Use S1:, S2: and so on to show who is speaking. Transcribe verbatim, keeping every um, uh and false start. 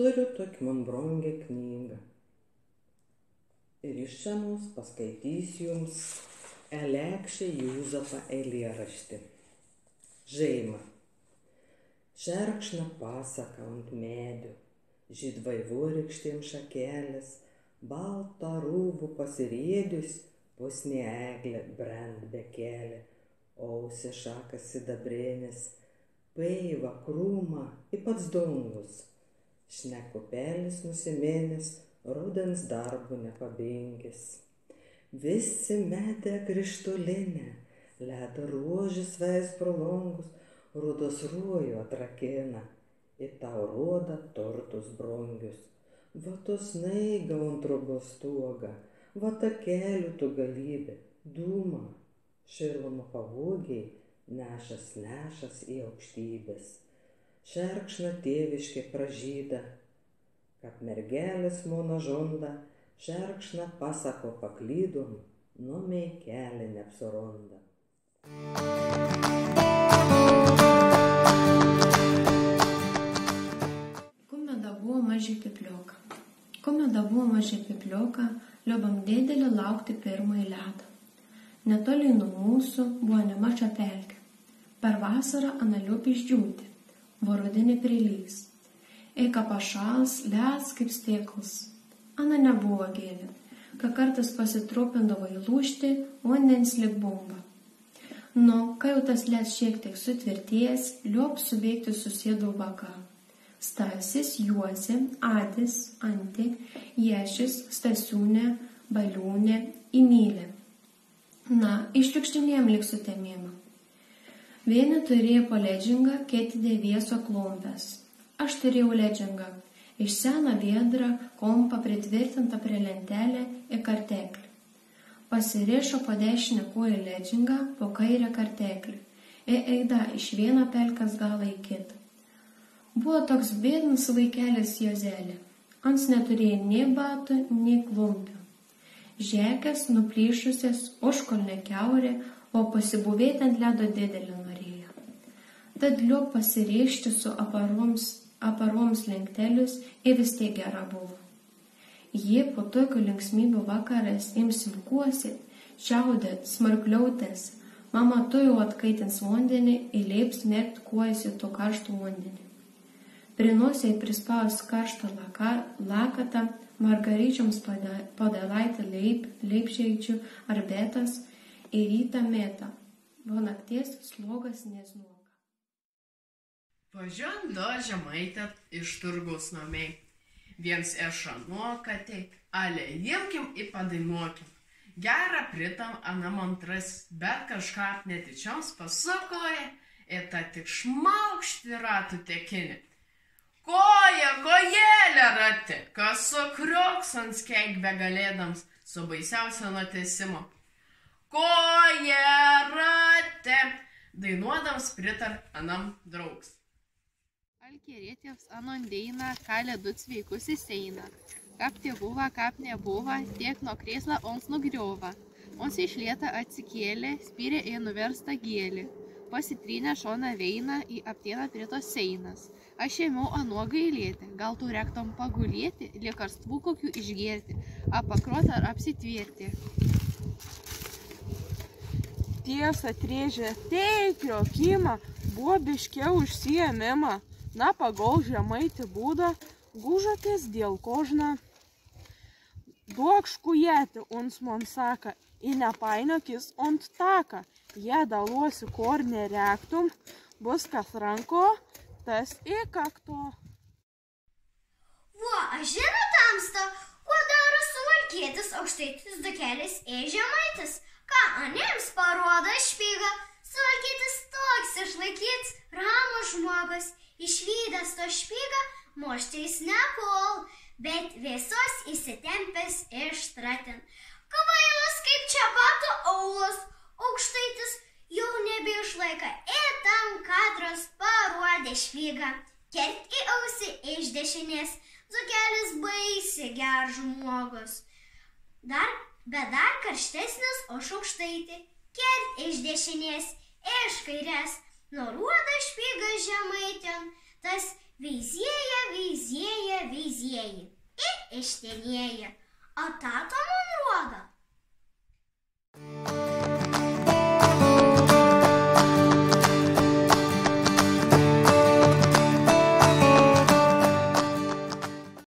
S1: turiu tokią man brangę knygą. Ir iš senos paskaitysiu jums Elekšį Juozapą eilėraštį. Žeima. Šerkšna pasaka ant medžių, žydvai vorykštėm šakelės, baltą rūbų pasirėdžius, pusnė eglė brand bekelė, ausė šakas sidabrėnis, peiva krūma į pats dangus, šnekupelis nusimėnis, rudens darbų nepabingis. Visi metė krištolinę, ledo ruožis veis pro langus, rudos ruojo atrakina, į tau roda tortus brangius. Va tu snaiga ant trobos stuoga, va ta kelių tu galybė, dūma, šilumą pavogiai, nešas nešas į aukštybės. Šerkšna tėviškė pražyda, kad mergelės mano žonda, šerkšna pasako paklydom, numiai kelią neapsironda.
S2: Kume da buvo mažai piplioka. Kume da buvo mažai piplioka, liobam dėdelį laukti pirmąjį ledą. Netoli nuo mūsų buvo nemaža pelkė. Per vasarą analiupi išdžiūti, vorudinį prilys. Eika pašals, leds kaip stėklas. Ana nebuvo gėlė, kai kartais pasitrupindavo į lūžtį, vandens lyg bomba. Nu, kai jau tas leds šiek tiek sutvirtėjęs, liop subėgti susėdau vaką. Stasis, Juozė, Adis, Antė, Ješis, Stasiūnė, Baliūnė, Emilė. Na, išliukštinėjom lyg sutemėjimą. Vieni turėjo po ledžingą, kiti dėvėso klumpės. Aš turėjau ledžingą, iš seną viedrą, kompą pritvirtintą prie lentelę į karteklį. Pasirišo po dešinę koją ledžingą, po kairę karteklį. Ir eida iš vieno pelkės galą į kitą. Buvo toks bėdnas vaikelis Jozelė. Ans neturėjo nei batų, nei klumpių. Žekės nuplyšusias, užkolne kiaurė, o pasibuvėti ant ledo didelį norėjo. Tad liup pasirišti su aparoms, aparoms lenktelius ir vis tiek gera buvo. Jie po tokių linksmybių vakaras imsim kuosit, čiaudėt, smarkliautės, mama tu jau atkaitins vandenį ir leips merkt kuojas į to karštų vandenį. Prinosiai prispaus karštą laka, lakatą, margaryčioms padalaitę leip, leipšeičių arbetas ir rytą metą, o nakties slogas neznuoka.
S3: Važiuojant do Žemaitę iš turgaus namiai. Viens ešanuokatė, ale jimkim į padainuokim. Gerą pritam anam antras, bet kažką netyčioms pasukoja, ir ta tik šmaukšti ratų tekinį. Koja, kojėlė rati, kas sukrioks ant skeik begalėdams su baisiausia nutesimo. Koja rati, dainuodams pritar anam draugs.
S4: Alkerėtėvs anon deina, kalė du sveikus įseina. Kap tėvuva, kap nebuva, tiek nuo krėsla ons nugriova. Ons išlieta atsikėlė, spyrė į nuverstą gėlį. Pasitrynė šoną veina, į aptieną prie tos seinas. Aš ėmiau anuo gailėti, gal tu rektom pagulėti, liek karstvų kokių išgerti, apakrot ar apsitvirti.
S5: Tiesa trėžė, teikrio kima, buvo biškiau užsiėmimą. Na, pagol Žemaitį būdą, gužatės dėl kožna. Duok škujėti, uns man saka, į nepainiokis ont taka. Jie daluosi kor nerektum, bus kas ranko, tas į kakto.
S6: Vo, aš žinau tamsta, kuo daro suvalkietis aukštaitis dukelis į Žemaitis. Ką aniems parodo špygą, suvalkietis toks išlaikyts, ramus žmogus. Išvydęs to špygą, moščiais nepol, bet visos įsitempęs ištratin. Kvailas kaip čia bato aulas, aukštaitis jau nebeišlaika, ir tam kadras parodė špygą. Kert į ausį iš dešinės, dukelis baisi geras žmogus. Dar, bet dar karštesnis už aukštaitį. Kert iš dešinės, iš kairės, nurodo špygą Žemaitėn, tas veizėja, veizėja, veizėja. ištenėji, o tato